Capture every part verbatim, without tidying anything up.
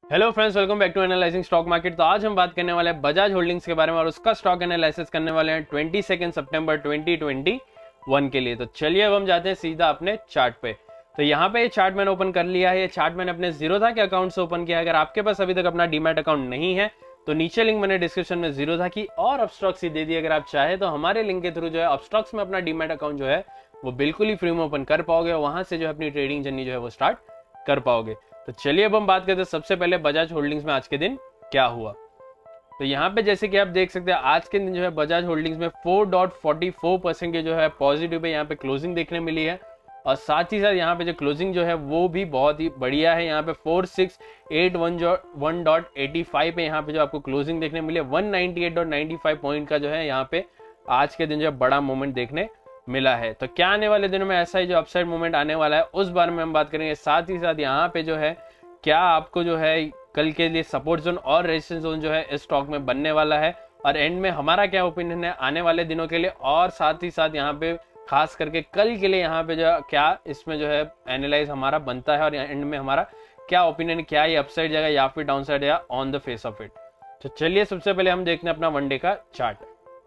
Hello friends, welcome back to analysing stock market. तो आज हम बात करने वाले हैं बजाज होल्डिंग्स के बारे में और उसका स्टॉक एनालिसिस करने वाले हैं ट्वेंटी सेकेंड सितंबर ट्वेंटी ट्वेंटी वन के लिए। तो चलिए अब हम जाते हैं सीधा अपने चार्ट पे। तो यहाँ पे ये चार्ट मैंने ओपन कर लिया है। ये चार्ट मैंने अपने जीरोधा के अकाउंट से ओपन किया है। अगर आपके पास अभी तक अपना डीमैट अकाउंट नहीं है तो नीचे लिंक मैंने डिस्क्रिप्शन में जीरोधा की और अपस्टॉक्स ही दे दी। अगर आप चाहे तो हमारे लिंक के थ्रू जो है अपस्टॉक्स में अपना डीमैट अकाउंट जो है वो बिल्कुल ही फ्री में ओपन कर पाओगे और वहां से जो है अपनी ट्रेडिंग जर्नी जो है वो स्टार्ट कर पाओगे। तो चलिए अब हम बात करते हैं सबसे पहले बजाज होल्डिंग्स में आज के दिन क्या हुआ। तो यहाँ पे जैसे कि आप देख सकते हैं आज के दिन जो है बजाज होल्डिंग्स में four point four four percent के जो है पॉजिटिव पे यहाँ पे क्लोजिंग देखने मिली है और साथ ही साथ यहाँ पे जो क्लोजिंग जो है वो भी बहुत ही बढ़िया है। यहाँ पे फोर सिक्स एट वन जो वन डॉट एटी फाइव पे यहाँ पे जो आपको क्लोजिंग देखने मिली है one ninety eight dot ninety five point का जो है यहाँ पे आज के दिन जो है बड़ा मूवमेंट देखने मिला है। तो क्या आने वाले दिनों में ऐसा ही जो अपसाइड मूवमेंट आने वाला है उस बारे में हम बात करेंगे। साथ ही साथ यहाँ पे जो है क्या आपको जो है कल के लिए सपोर्ट जोन और रेजिस्टेंस जोन जो है इस स्टॉक में बनने वाला है और एंड में हमारा क्या ओपिनियन है आने वाले दिनों के लिए, और साथ ही साथ यहाँ पे खास करके कल के लिए यहाँ पे जो क्या इसमें जो है एनालाइज हमारा बनता है और एंड में हमारा क्या ओपिनियन, क्या ये अपसाइड जाएगा या फिर डाउन साइड या on the face of it. तो चलिए सबसे पहले हम देखते हैं अपना वन डे का चार्ट।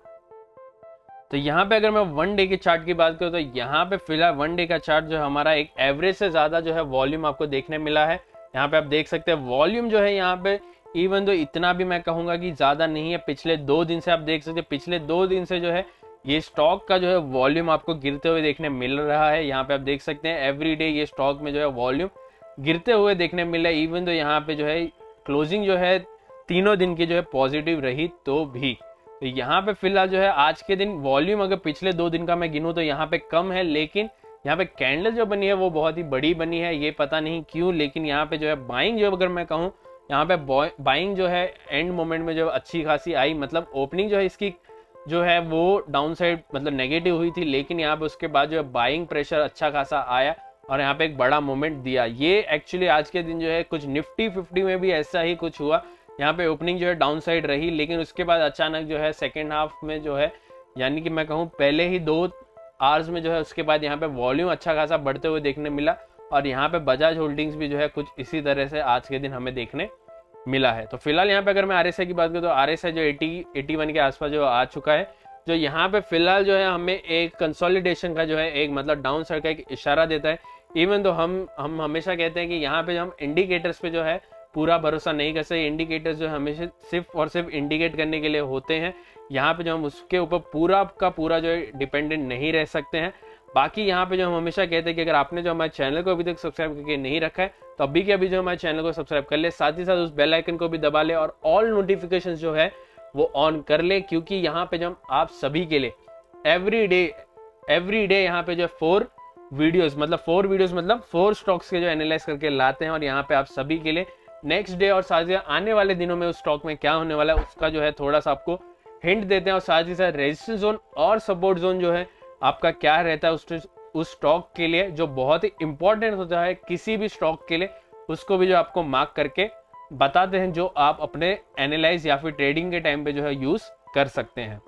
तो यहाँ पे अगर मैं वन डे के चार्ट की बात करूँ तो यहाँ पे फिलहाल वन डे का चार्ट जो हमारा एक एवरेज से ज्यादा जो है वॉल्यूम आपको देखने मिला है। यहाँ पे आप देख सकते हैं वॉल्यूम जो है यहाँ पे इवन तो इतना भी मैं कहूंगा कि ज्यादा नहीं है। पिछले दो दिन से आप देख सकते हैं पिछले दो दिन से जो है ये स्टॉक का जो है वॉल्यूम आपको गिरते हुए देखने मिल रहा है। यहाँ पे आप देख सकते हैं एवरी डे ये स्टॉक में जो है वॉल्यूम गिरते हुए देखने मिल रहा है। इवन तो यहाँ पे जो है क्लोजिंग जो है तीनों दिन की जो है पॉजिटिव रही तो भी। तो यहाँ पे फिलहाल जो है आज के दिन वॉल्यूम अगर पिछले दो दिन का मैं गिनूं तो यहाँ पे कम है, लेकिन यहाँ पे कैंडल जो बनी है वो बहुत ही बड़ी बनी है। ये पता नहीं क्यों, लेकिन यहाँ पे जो है बाइंग जो अगर मैं कहूँ यहाँ पे बाइंग जो है एंड मोमेंट में जो अच्छी खासी आई। मतलब ओपनिंग जो है इसकी जो है वो डाउन साइड मतलब नेगेटिव हुई थी, लेकिन यहाँ पे उसके बाद जो है बाइंग प्रेशर अच्छा खासा आया और यहाँ पे एक बड़ा मोमेंट दिया। ये एक्चुअली आज के दिन जो है कुछ निफ्टी फिफ्टी में भी ऐसा ही कुछ हुआ। यहाँ पे ओपनिंग जो है डाउन साइड रही, लेकिन उसके बाद अचानक जो है सेकेंड हाफ में जो है यानी कि मैं कहूँ पहले ही दो आवर्स में जो है उसके बाद यहाँ पे वॉल्यूम अच्छा खासा बढ़ते हुए देखने मिला और यहाँ पे बजाज होल्डिंग्स भी जो है कुछ इसी तरह से आज के दिन हमें देखने मिला है। तो फिलहाल यहाँ पे अगर मैं आरएसआई की बात करूँ तो आरएसआई जो एटी एटी वन के आसपास जो आ चुका है, जो यहाँ पे फिलहाल जो है हमें एक कंसोलिडेशन का जो है एक मतलब डाउन साइड का एक इशारा देता है। इवन तो हम हम हमेशा कहते हैं कि यहाँ पे जो हम इंडिकेटर्स पे जो है पूरा भरोसा नहीं कर सकते। इंडिकेटर्स जो हमेशा सिर्फ और सिर्फ इंडिकेट करने के लिए होते हैं। यहाँ पे जो हम उसके ऊपर पूरा का पूरा जो है डिपेंडेंट नहीं रह सकते हैं। बाकी यहाँ पे जो हम हमेशा कहते हैं कि अगर आपने जो हमारे चैनल को अभी तक सब्सक्राइब करके नहीं रखा है तो अभी के अभी जो हमारे चैनल को सब्सक्राइब कर ले, साथ ही साथ उस बेल आइकन को भी दबा ले और ऑल नोटिफिकेशन जो है वो ऑन कर ले, क्योंकि यहाँ पे जो हम आप सभी के लिए एवरी डे एवरी डे यहाँ पे जो फोर वीडियोस मतलब फोर वीडियोस मतलब फोर स्टॉक्स के जो एनालाइज करके लाते हैं और यहाँ पे आप सभी के लिए नेक्स्ट डे और साथ ही आने वाले दिनों में उस स्टॉक में क्या होने वाला है उसका जो है थोड़ा सा आपको हिंट देते हैं और साथ ही साथ रेजिस्टेंस जोन और सपोर्ट जोन जो है आपका क्या रहता है उस उस स्टॉक के लिए, जो बहुत ही इंपॉर्टेंट होता है किसी भी स्टॉक के लिए, उसको भी जो आपको मार्क करके बताते हैं जो आप अपने एनालाइज या फिर ट्रेडिंग के टाइम पे जो है यूज कर सकते हैं।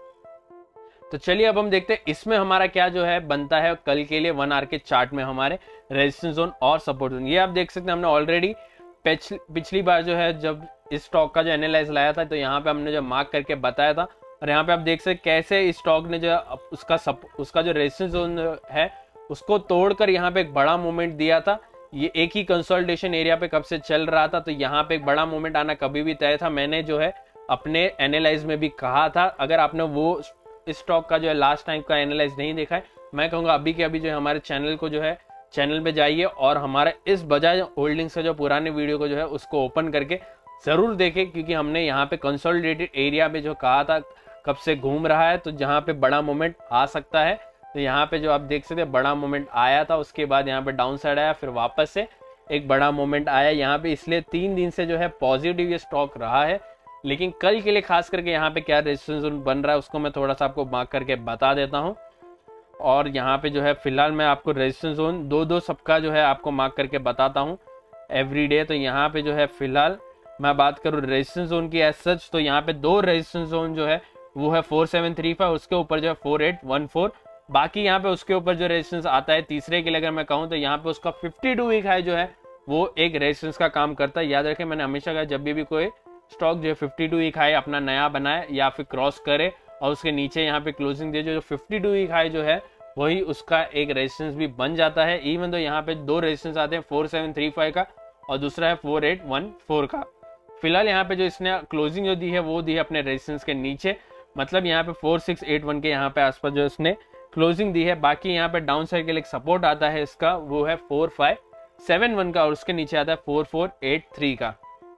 तो चलिए अब हम देखते हैं इसमें हमारा क्या जो है बनता है कल के लिए वन आवर के चार्ट में हमारे रेजिस्टेंस जोन और सपोर्ट जोन। ये आप देख सकते हैं हमने ऑलरेडी पिछली बार जो है जब इस स्टॉक का जो एनालाइज लाया था तो यहाँ पे हमने जो मार्क करके बताया था और यहाँ पे आप देख सकते कैसे इस स्टॉक ने जो उसका सप, उसका जो रेजिस्टेंस जोन है उसको तोड़कर यहाँ पे एक बड़ा मूवमेंट दिया था। ये एक ही कंसोलिडेशन एरिया पे कब से चल रहा था, तो यहाँ पे एक बड़ा मूवमेंट आना कभी भी तय था। मैंने जो है अपने एनालाइज में भी कहा था। अगर आपने वो इस स्टॉक का जो है लास्ट टाइम का एनालाइज नहीं देखा है, मैं कहूँगा अभी के अभी जो है हमारे चैनल को जो है चैनल पे जाइए और हमारे इस बजाज होल्डिंग्स का जो पुराने वीडियो को जो है उसको ओपन करके जरूर देखें, क्योंकि हमने यहाँ पे कंसोलिडेटेड एरिया में जो कहा था कब से घूम रहा है तो जहाँ पे बड़ा मोमेंट आ सकता है। तो यहाँ पे जो आप देख सकते हैं बड़ा मोमेंट आया था, उसके बाद यहाँ पे डाउन साइड आया, फिर वापस से एक बड़ा मोमेंट आया यहाँ पे, इसलिए तीन दिन से जो है पॉजिटिव ये स्टॉक रहा है। लेकिन कल के लिए खास करके यहाँ पे क्या रेजिस्टेंस बन रहा है उसको मैं थोड़ा सा आपको मार्क करके बता देता हूँ। और यहाँ पे जो है फिलहाल मैं आपको रेजिस्टेंस जोन दो दो सबका जो है आपको मार्क करके बताता हूँ एवरी डे। तो यहाँ पे जो है फिलहाल मैं बात करूँ रेजिस्टेंस जोन की एज सच, तो यहाँ पे दो रेजिस्टेंस जोन जो है वो है फोर सेवन थ्री फाइव, उसके ऊपर जो है फोर एट वन फोर। बाकी यहाँ पे उसके ऊपर जो रेजिस्टेंस आता है तीसरे के लिए अगर मैं कहूँ तो यहाँ पे उसका फिफ्टी टू वीक हाई जो है वो एक रेजिस्टेंस का काम करता है। याद रखें, मैंने हमेशा कहा जब भी, भी कोई स्टॉक जो है फिफ्टी टू वीक हाई अपना नया बनाए या फिर क्रॉस करे और उसके नीचे यहाँ पे क्लोजिंग दे, जो फिफ्टी टू वीक हाई जो है वही उसका एक रेजिस्टेंस भी बन जाता है। इवन तो यहाँ पे दो रेजिस्टेंस आते हैं, फोर सेवन थ्री फाइव का और दूसरा है फोर एट वन फोर का। फिलहाल यहाँ पे जो इसने क्लोजिंग जो दी है वो दी है अपने रेजिस्टेंस के नीचे, मतलब यहाँ पे फोर सिक्स एट वन के यहाँ पे आसपास जो इसने क्लोजिंग दी है। बाकी यहाँ पे डाउन साइड के लिए सपोर्ट आता है इसका, वो है फोर फाइव सेवन वन का और उसके नीचे आता है फोर फोर एट थ्री का।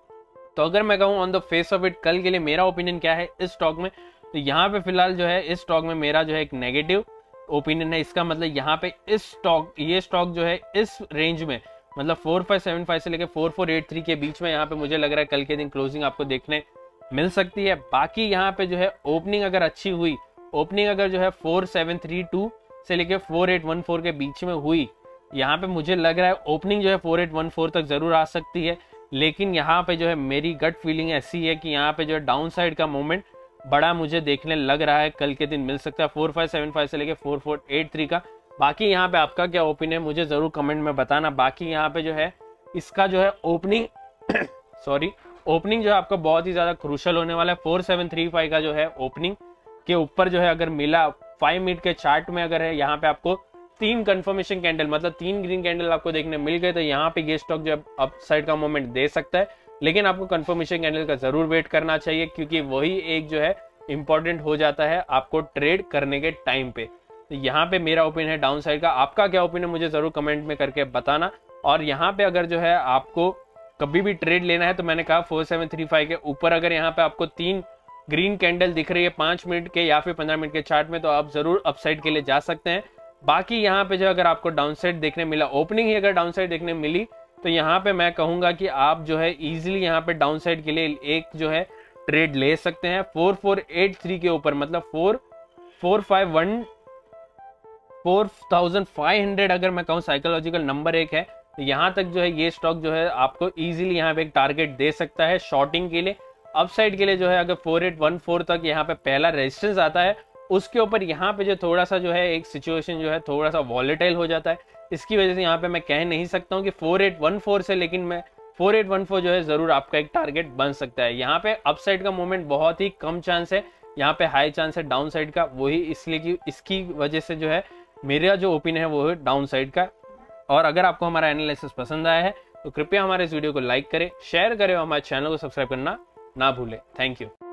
तो अगर मैं कहूँ on the face of it कल के लिए मेरा ओपिनियन क्या है इस स्टॉक में, तो यहाँ पे फिलहाल जो है इस स्टॉक में मेरा जो है एक नेगेटिव ओपिनियन है। इसका मतलब यहाँ पे इस स्टॉक ये स्टॉक जो है इस रेंज में, मतलब फोर फाइव सेवन फाइव से लेकर फोर फोर एट थ्री के बीच में यहाँ पे मुझे लग रहा है कल के दिन क्लोजिंग आपको देखने मिल सकती है। बाकी यहाँ पे जो है ओपनिंग अगर अच्छी हुई, ओपनिंग अगर जो है फोर सेवन थ्री टू से लेकर फोर एट वन फोर के बीच में हुई, यहाँ पे मुझे लग रहा है ओपनिंग जो है फोर एट वन फोर तक जरूर आ सकती है। लेकिन यहाँ पे जो है मेरी गट फीलिंग ऐसी है कि यहाँ पे जो है डाउन साइड का मोमेंट बड़ा मुझे देखने लग रहा है कल के दिन मिल सकता है फोर फाइव सेवन फाइव से लेके फोर फोर एट थ्री का। बाकी यहाँ पे आपका क्या ओपिनियन है मुझे जरूर कमेंट में बताना। बाकी यहाँ पे जो है इसका जो है ओपनिंग सॉरी ओपनिंग जो है आपका बहुत ही ज्यादा क्रूशल होने वाला है। फोर सेवन थ्री फाइव का जो है ओपनिंग के ऊपर जो है अगर मिला फाइव मिनट के चार्ट में, अगर है यहाँ पे आपको तीन कंफर्मेशन कैंडल मतलब तीन ग्रीन कैंडल आपको देखने मिल गए, तो यहाँ पे ये स्टॉक जो अप साइड का मोमेंट दे सकता है। लेकिन आपको कंफर्मेशन कैंडल का जरूर वेट करना चाहिए, क्योंकि वही एक जो है इंपॉर्टेंट हो जाता है आपको ट्रेड करने के टाइम पे। तो यहाँ पे मेरा ओपिनियन है डाउन साइड का। आपका क्या ओपिनियन मुझे जरूर कमेंट में करके बताना। और यहाँ पे अगर जो है आपको कभी भी ट्रेड लेना है, तो मैंने कहा फोर सेवन थ्री फाइव के ऊपर अगर यहाँ पे आपको तीन ग्रीन कैंडल दिख रही है पांच मिनट के या फिर पंद्रह मिनट के चार्ट में, तो आप जरूर अपसाइड के लिए जा सकते हैं। बाकी यहाँ पे जो अगर आपको डाउन साइड देखने मिला, ओपनिंग ही अगर डाउन साइड देखने मिली, तो यहाँ पे मैं कहूंगा कि आप जो है इजीली यहाँ पे डाउन साइड के लिए एक जो है ट्रेड ले सकते हैं फोर फोर एट थ्री के ऊपर, मतलब four four five one four thousand five hundred अगर मैं कहूँ साइकोलॉजिकल नंबर एक है, तो यहाँ तक जो है ये स्टॉक जो है आपको इजीली यहाँ पे एक टारगेट दे सकता है शॉर्टिंग के लिए। अपसाइड के लिए जो है अगर फोर एट वन फोर तक यहाँ पे पहला रेजिस्टेंस आता है, उसके ऊपर यहाँ पे जो थोड़ा सा जो है एक सिचुएशन जो है थोड़ा सा वॉलेटाइल हो जाता है। इसकी वजह से यहाँ पे मैं कह नहीं सकता हूँ कि फोर एट वन फोर से, लेकिन मैं फोर एट वन फोर जो है जरूर आपका एक टारगेट बन सकता है। यहाँ पे अपसाइड का मोमेंट बहुत ही कम चांस है, यहाँ पे हाई चांस है डाउन साइड का, वही इसलिए कि इसकी वजह से जो है मेरा जो ओपिनियन है वो है डाउन साइड का। और अगर आपको हमारा एनालिसिस पसंद आया है तो कृपया हमारे इस वीडियो को लाइक करें, शेयर करें और हमारे चैनल को सब्सक्राइब करना ना भूलें। Thank you.